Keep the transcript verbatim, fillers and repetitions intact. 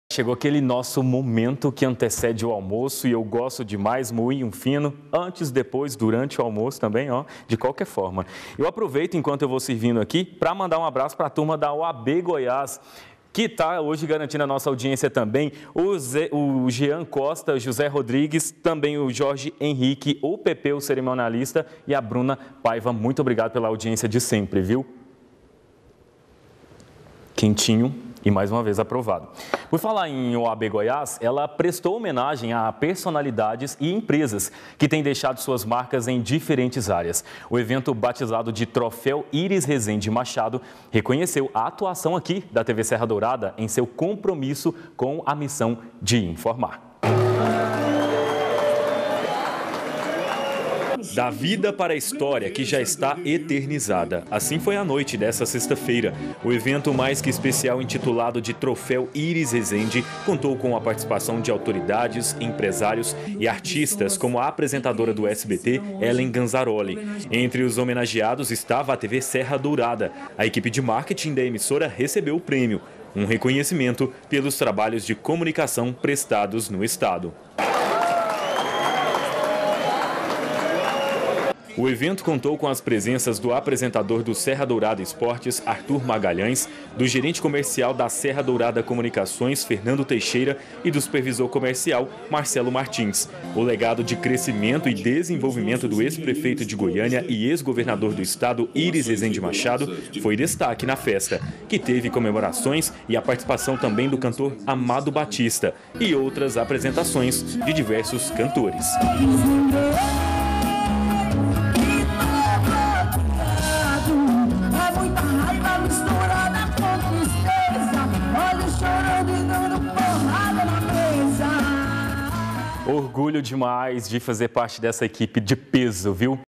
Chegou aquele nosso momento que antecede o almoço e eu gosto demais moer um fino antes, depois, durante o almoço também, ó, de qualquer forma. Eu aproveito enquanto eu vou servindo aqui para mandar um abraço para a turma da O A B Goiás, que está hoje garantindo a nossa audiência também, o, Zé, o Jean Costa, José Rodrigues, também o Jorge Henrique, o Pepe, o cerimonialista, e a Bruna Paiva. Muito obrigado pela audiência de sempre, viu? Quentinho e mais uma vez aprovado. Por falar em O A B Goiás, ela prestou homenagem a personalidades e empresas que têm deixado suas marcas em diferentes áreas. O evento, batizado de Troféu Iris Rezende Machado, reconheceu a atuação aqui da T V Serra Dourada em seu compromisso com a missão de informar. Da vida para a história, que já está eternizada. Assim foi a noite dessa sexta-feira. O evento mais que especial, intitulado de Troféu Iris Rezende, contou com a participação de autoridades, empresários e artistas, como a apresentadora do S B T, Ellen Ganzaroli. Entre os homenageados estava a T V Serra Dourada. A equipe de marketing da emissora recebeu o prêmio, um reconhecimento pelos trabalhos de comunicação prestados no estado. O evento contou com as presenças do apresentador do Serra Dourada Esportes, Arthur Magalhães, do gerente comercial da Serra Dourada Comunicações, Fernando Teixeira, e do supervisor comercial, Marcelo Martins. O legado de crescimento e desenvolvimento do ex-prefeito de Goiânia e ex-governador do estado, Iris Rezende Machado, foi destaque na festa, que teve comemorações e a participação também do cantor Amado Batista e outras apresentações de diversos cantores. Orgulho demais de fazer parte dessa equipe de peso, viu?